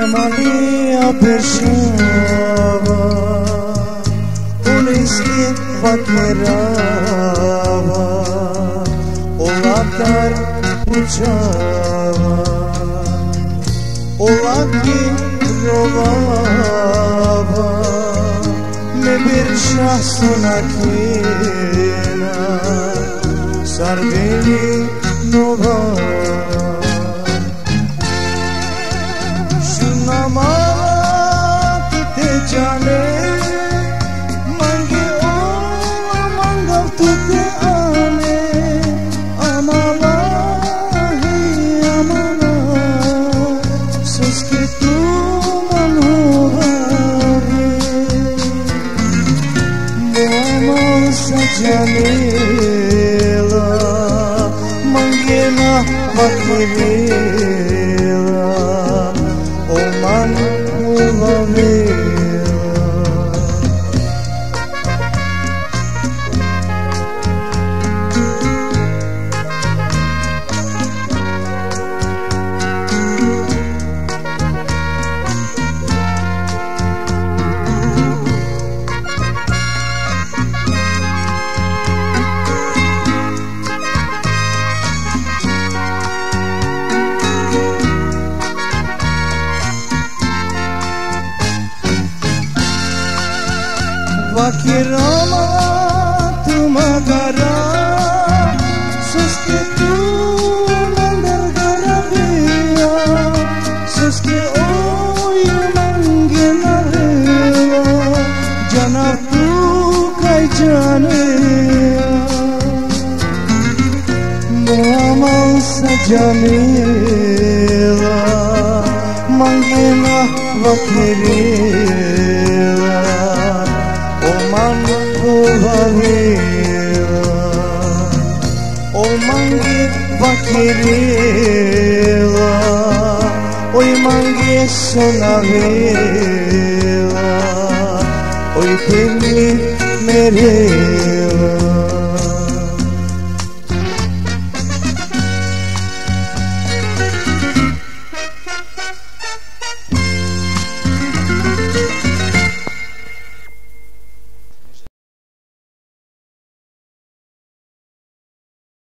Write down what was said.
Maria pesciava, unischi vacherava, o laptar puciava, o lacchi trovava, me bircia sunachina, Sardini nova. जाने मंगे ओ मंगव तुझे आने अमाला ही अमाला सुस्के तू मनोहरे मोमल सजने ला मंगे ना वकीलेला ओ मन Ulwe Vakirama tumagara suske tu mandargaravia suske oy mangenareva jana tu kai jane moamal sajanela mangena vakirela O mangi vakirela, oi mangi sonavela, oi peli merela.